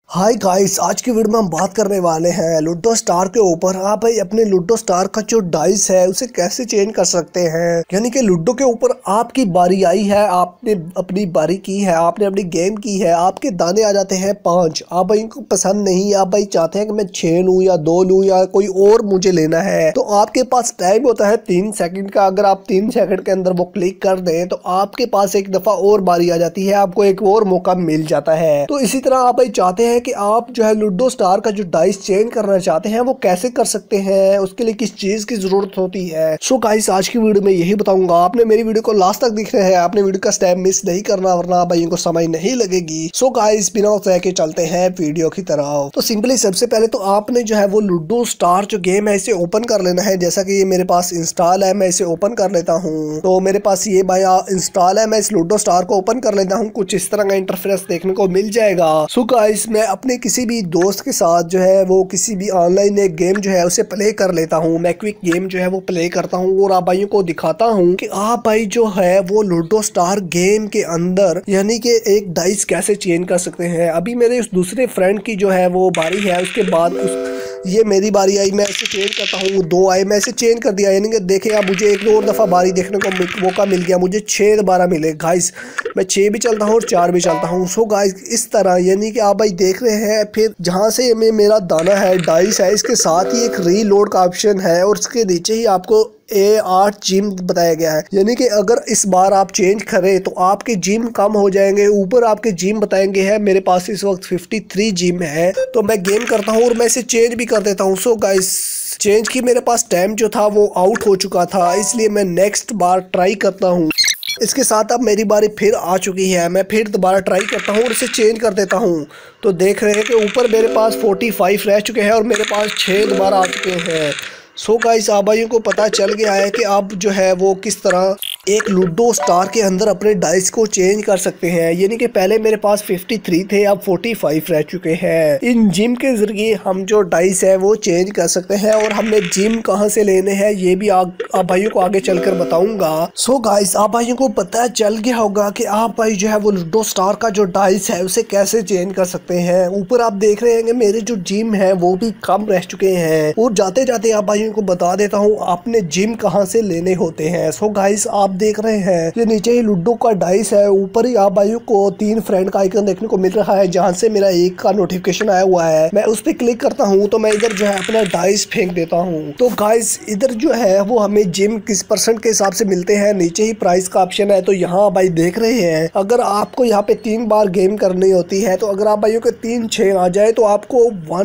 Hi guys, आज की video में हम बात करने वाले हैं लूडो स्टार के ऊपर। आप भाई अपने लूडो स्टार का जो डाइस है उसे कैसे चेंज कर सकते हैं। यानी कि लूडो के ऊपर आपकी बारी आई है, आपने अपनी बारी की है, आपने अपनी गेम की है, आपके दाने आ जाते हैं 5। आप भाई को पसंद नहीं, आप भाई चाहते हैं कि मैं 6 लूँ या 2 लूँ या कोई और मुझे लेना है, तो आपके पास टाइम होता है 3 सेकंड का। अगर आप 3 सेकंड के अंदर वो क्लिक कर दें तो आपके पास एक दफा और बारी आ जाती है, आपको एक और मौका मिल जाता है। तो इसी तरह आप भाई चाहते हैं कि आप जो है लूडो स्टार का जो डाइस चेंज करना चाहते हैं वो कैसे कर सकते हैं, उसके लिए किस चीज की जरूरत होती है। सो गाइस, आज की वीडियो में यही बताऊंगा। आपने मेरी वीडियो को लास्ट तक देखना है, आपने वीडियो का स्टेप मिस नहीं करना वरना भाइयों को समझ नहीं लगेगी। सो गाइस, बिना वक्त के चलते हैं वीडियो की तरफ। तो सिंपली सबसे पहले तो आपने जो है वो लूडो स्टार जो गेम है इसे ओपन कर लेना है। जैसा कि ये मेरे पास इंस्टॉल है, मैं इसे ओपन कर लेता हूँ। तो मेरे पास ये भाई इंस्टॉल है, मैं इस लूडो स्टार को ओपन कर लेता हूँ। कुछ इस तरह का इंटरफेस देखने को मिल जाएगा। सो गाइस, मैं अपने किसी भी दोस्त के साथ जो है वो किसी भी ऑनलाइन एक गेम जो है उसे प्ले कर लेता हूँ। मैं क्विक गेम जो है वो प्ले करता हूँ और आप भाइयों को दिखाता हूँ कि आप भाई जो है वो लूडो स्टार गेम के अंदर यानी कि एक डाइस कैसे चेंज कर सकते हैं। अभी मेरे उस दूसरे फ्रेंड की जो है वो बारी है, उसके बाद ये मेरी बारी आई, मैं इसे चेंज करता हूँ। 2 आए, मैं इसे चेंज कर दिया। यानी कि देखे आप, मुझे एक और दफ़ा बारी देखने को मौका मिल गया, मुझे 6 दोबारा मिले। गाइस, मैं 6 भी चलता हूँ और 4 भी चलता हूँ। सो गाइस, इस तरह यानी कि आप भाई देख रहे हैं। फिर जहाँ से मेरा दाना है, डाइस है, इसके साथ ही एक रीलोड का ऑप्शन है और उसके नीचे ही आपको A8 जिम बताया गया है। यानी कि अगर इस बार आप चेंज करें तो आपके जिम कम हो जाएंगे। ऊपर आपके जिम बताएंगे हैं, मेरे पास इस वक्त 53 जिम है। तो मैं गेम करता हूँ और मैं इसे चेंज भी कर देता हूँ। सो गाइस, चेंज की मेरे पास टाइम जो था वो आउट हो चुका था, इसलिए मैं नेक्स्ट बार ट्राई करता हूँ। इसके साथ अब मेरी बारी फिर आ चुकी है, मैं फिर दोबारा ट्राई करता हूँ और इसे चेंज कर देता हूँ। तो देख रहे हैं कि ऊपर मेरे पास 45 रह चुके हैं और मेरे पास 6 दोबारा आ चुके हैं। सो गाइस, आप भाइयों को पता चल गया है कि आप जो है वो किस तरह एक लूडो स्टार के अंदर अपने डाइस को चेंज कर सकते हैं। यानी कि पहले मेरे पास 53 थे, अब 45 रह चुके हैं। इन जिम के जरिए हम जो डाइस है वो चेंज कर सकते हैं और हमने जिम कहां से लेने हैं ये भी आप भाइयों को आगे चलकर बताऊंगा। सो गाइस, आप भाइयों को पता चल गया होगा कि आप भाई जो है वो लूडो स्टार का जो डाइस है उसे कैसे चेंज कर सकते हैं। ऊपर आप देख रहे हैं मेरे जो जिम है वो भी कम रह चुके हैं। और जाते जाते आप भाइयों को बता देता हूँ आपने जिम कहाँ से लेने होते हैं। सो गाइस, आप देख रहे हैं ये नीचे ही लूडो का डाइस है, ऊपर ही आप भाइयों को 3 फ्रेंड का आइकन देखने को मिल रहा है जहां से मेरा एक का नोटिफिकेशन आया हुआ है। मैं उस पर क्लिक करता हूं तो मैं इधर जो है अपना डाइस फेंक देता हूं। तो गाइस, इधर जो है वो हमें जिम किस परसेंट के हिसाब से मिलते हैं, नीचे ही प्राइस का ऑप्शन है। तो यहाँ भाई देख रहे हैं, अगर आपको यहाँ पे 3 बार गेम करनी होती है तो अगर आप भाइयों के 3-6 आ जाए तो आपको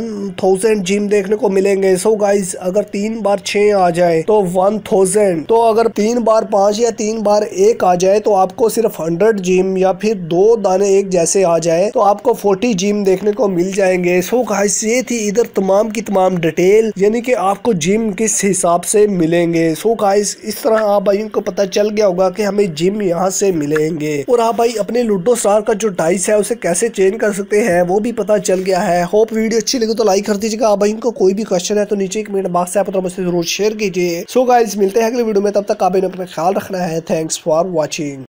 1000 जिम देखने को मिलेंगे। सो गाइस, अगर 3 बार 6 आ जाए तो 1000। तो अगर 3 बार 5 या 3 बार 1 आ जाए तो आपको सिर्फ 100 जिम, या फिर 2 दाने एक जैसे आ जाए तो आपको 40 जिम देखने को मिल जाएंगे। सो गाइस, ये थी इधर तमाम की तमाम डिटेल, यानी कि आपको जिम किस हिसाब से मिलेंगे। सो गाइस, इस तरह आप भाई को पता चल गया होगा कि हमें जिम यहाँ से मिलेंगे। और आप भाई अपने लूडो स्टार का जो डाइस है उसे कैसे चेंज कर सकते हैं वो भी पता चल गया है। होप वीडियो अच्छी लगी तो लाइक कर दीजिएगा। आप भाई को कोई भी क्वेश्चन है तो नीचे कमेंट बॉक्स है, मुझसे जरूर शेयर कीजिए। सो गाइस, मिलते हैं अगले वीडियो में, तब तक आप अपना ख्याल रखना है। Thanks for watching.